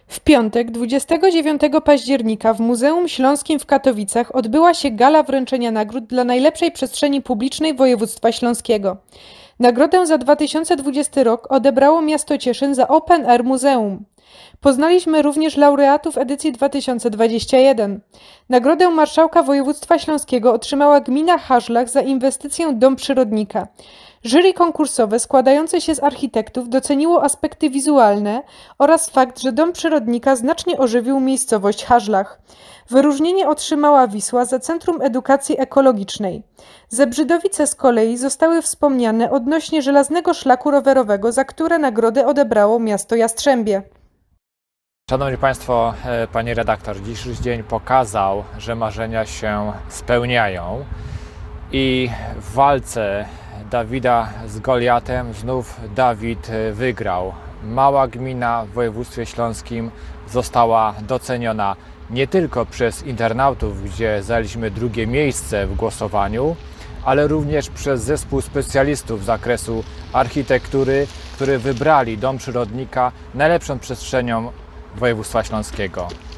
W piątek, 29 października w Muzeum Śląskim w Katowicach odbyła się gala wręczenia nagród dla najlepszej przestrzeni publicznej województwa śląskiego. Nagrodę za 2020 rok odebrało miasto Cieszyn za Open Air Muzeum. Poznaliśmy również laureatów edycji 2021. Nagrodę Marszałka Województwa Śląskiego otrzymała gmina Hażlach za inwestycję Dom Przyrodnika. Jury konkursowe składające się z architektów doceniło aspekty wizualne oraz fakt, że Dom Przyrodnika znacznie ożywił miejscowość Hażlach. Wyróżnienie otrzymała Wisła za Centrum Edukacji Ekologicznej. Zebrzydowice z kolei zostały wspomniane odnośnie żelaznego szlaku rowerowego, za które nagrodę odebrało miasto Jastrzębie. Szanowni Państwo, Pani redaktor, dzisiejszy dzień pokazał, że marzenia się spełniają i w walce Dawida z Goliatem znów Dawid wygrał. Mała gmina w województwie śląskim została doceniona nie tylko przez internautów, gdzie zajęliśmy drugie miejsce w głosowaniu, ale również przez zespół specjalistów z zakresu architektury, którzy wybrali Dom Przyrodnika najlepszą przestrzenią województwa śląskiego.